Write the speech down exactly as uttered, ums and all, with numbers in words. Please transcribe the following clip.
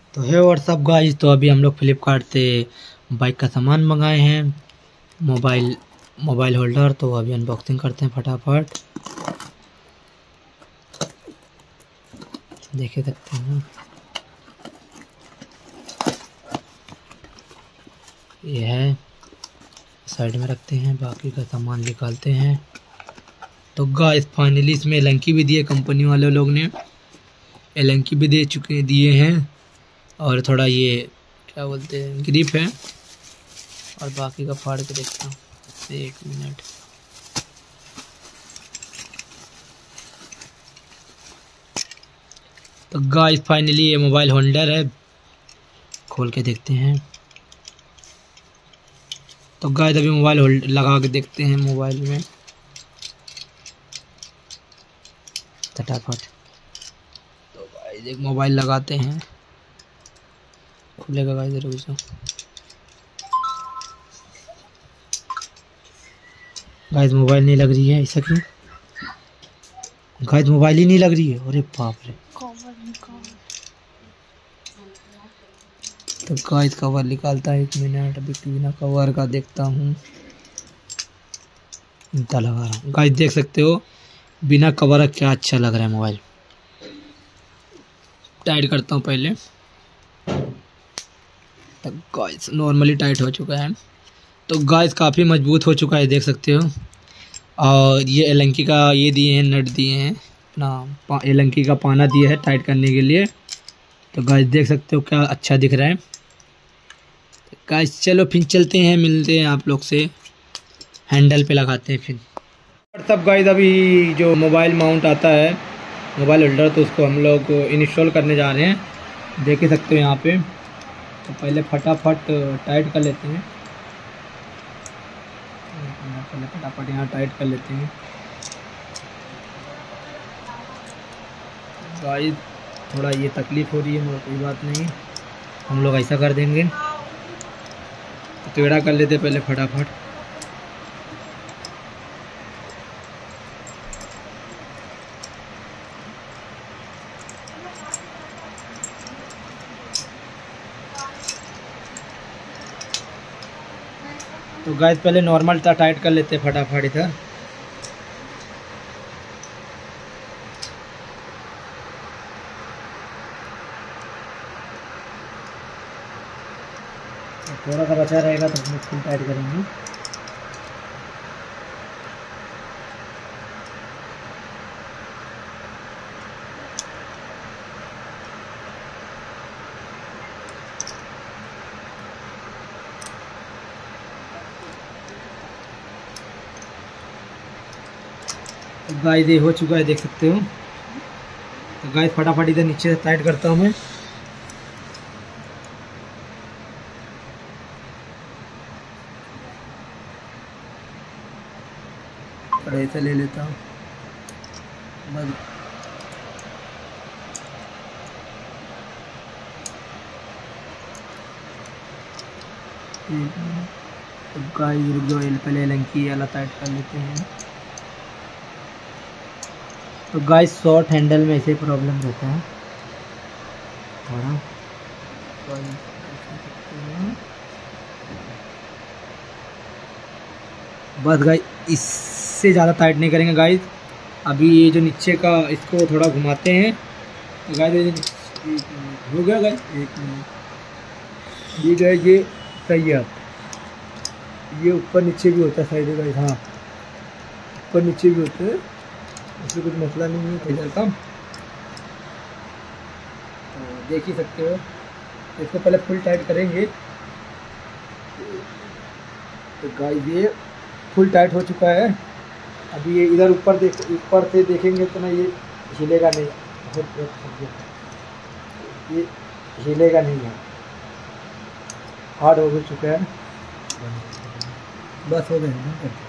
तो है WhatsApp guys, तो अभी हम लोग फ्लिपकार्ट से बाइक का सामान मंगाए हैं, मोबाइल मोबाइल होल्डर। तो अभी अनबॉक्सिंग करते हैं फटाफट। देख सकते हैं ये है, साइड में रखते हैं, बाकी का सामान निकालते हैं। तो गाइस फाइनली इसमें एलंकी भी दिए, कंपनी वाले लोग ने एलंकी भी दे चुके दिए हैं, और थोड़ा ये क्या बोलते हैं ग्रिप है। और बाकी का फाड़ के देखता हूँ, एक मिनट। तो गाइस फाइनली ये मोबाइल होल्डर है, खोल के देखते हैं। तो गाइस अभी मोबाइल होल्ड लगा के देखते हैं मोबाइल में फटाफट। तो गाइस एक मोबाइल लगाते हैं, खुलेगा गाइस रुक जाओ। गाइस मोबाइल नहीं लग रही है, ऐसा क्यों? गाइस मोबाइल ही नहीं लग रही है, अरे बाप रे। तो गाइस कवर निकालता है, एक मिनट अभी बिना कवर का देखता हूँ। इतना लगा रहा हूँ गाइस, देख सकते हो बिना कवर का क्या अच्छा लग रहा है मोबाइल। टाइट करता हूँ पहले। तो गाइस नॉर्मली टाइट हो चुका है। तो गाइस काफ़ी मजबूत हो चुका है, देख सकते हो। और ये एलंकी का ये दिए हैं, नट दिए हैं अपना, एलंकी का पाना दिया है टाइट करने के लिए। तो गाइस देख सकते हो क्या अच्छा दिख रहा है। तो गाइस चलो फिर चलते हैं, मिलते हैं आप लोग से, हैंडल पे लगाते हैं फिर। सब गाइस अभी जो मोबाइल माउंट आता है मोबाइल होल्डर, तो उसको हम लोग इंस्टॉल करने जा रहे हैं, देख ही सकते हो यहाँ पे। तो पहले फटाफट टाइट कर लेते हैं, पहले फटाफट यहाँ टाइट कर लेते हैं गाइस। थोड़ा ये तकलीफ़ हो रही है मगर कोई बात नहीं, हम लोग ऐसा कर देंगे। तो टेढ़ा कर लेते पहले फटाफट। तो गाइस पहले नॉर्मल था टाइट कर लेते फटाफट इधर। थोड़ा सा बचा रहेगा तो हम फुल टाइट करेंगे। तो गाइस ये हो चुका है, देख सकते हो। तो गाइस फटाफट इधर नीचे से टाइट करता हूँ मैं। थोड़ा ऐसा ले लेता हूँ बस। तो गाइस रुक जाओ, पहले एलंकी वाला टाइट कर लेते हैं। तो गाइस शॉर्ट हैंडल में ऐसे प्रॉब्लम रहता है थोड़ा। बस गाइस इससे ज़्यादा टाइट नहीं करेंगे गाइस। अभी ये जो नीचे का इसको थोड़ा घुमाते हैं। तो गाइस हो गया गाइस, एक मिनट ये गाइस ये सही है। ये ऊपर नीचे भी होता है साइड गाइस, हाँ ऊपर नीचे भी होते हैं, इससे कुछ मसला नहीं है इधर का। तो देख ही सकते हो। तो इसको पहले फुल टाइट करेंगे। तो गाइस ये फुल टाइट हो चुका है। अभी ये इधर ऊपर देख, ऊपर से देखेंगे तो ना ये हिलेगा नहीं, ये हिलेगा नहीं है, हार्ड हो चुका है। बस हो गया।